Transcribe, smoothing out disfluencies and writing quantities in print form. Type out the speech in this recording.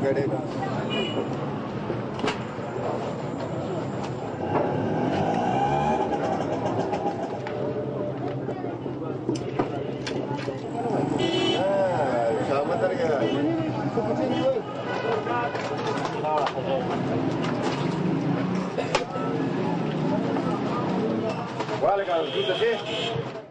गड़े का शाम तर गया वाले का दूध से